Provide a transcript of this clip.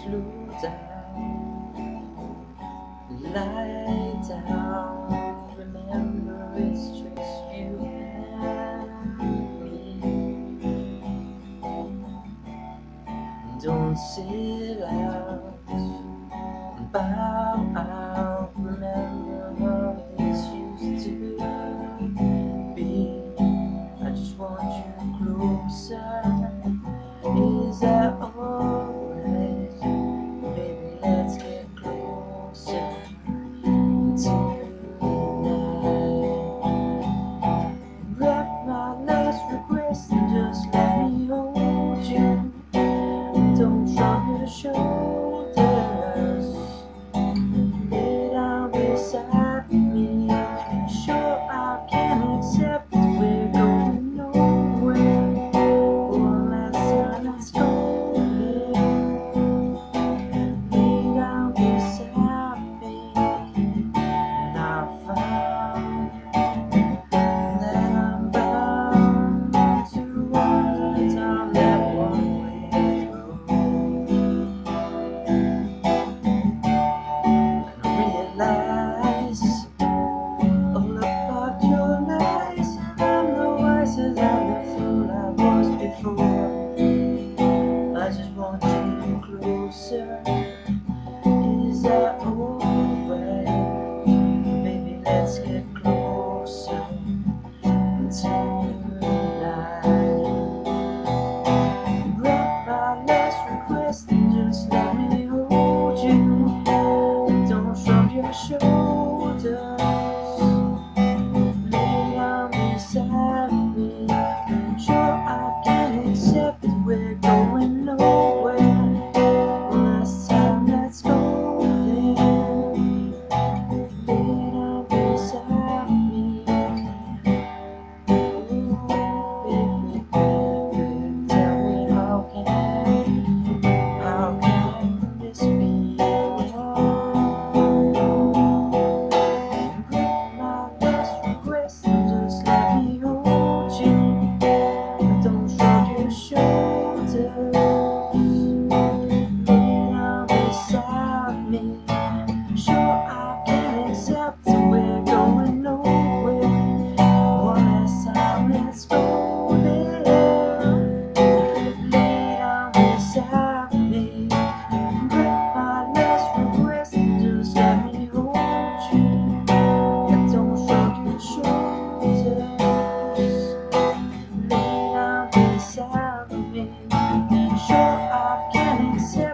slow down, lie down. Remember, it's just you and me. Don't sit out and bow out. Remember how this used to be. I just want you closer. Is that alright? Baby, let's get closer tonight. Wrap my last request and just let me hold you. Don't shrug your shoulders. Lay down beside me. Sure, I can accept we're going nowhere. One last time, let's go there. Lay down beside me, and I found that I'm bound to wander down that one-way road. And I realize all about your lies, and I'm no wiser than the fool I was before. I just want you closer. Is that alright? Baby, let's get closer tonight. Wrap my last request and just let me hold you. Don't shrug your shoulders. Lay down beside me. Sure, I can accept that we're going nowhere. One last time, let's go there. Lay down beside me. Ooh, baby, baby, tell me how can this be? My last request and just let me hold you. Don't shrug your shoulders. Lay down beside me. Sure, I can accept that we're going nowhere. One last time, let's go there. Lay down beside me. Break my last request and just let me hold you. Don't shrug your shoulders. Lay down beside me. Sure, I can accept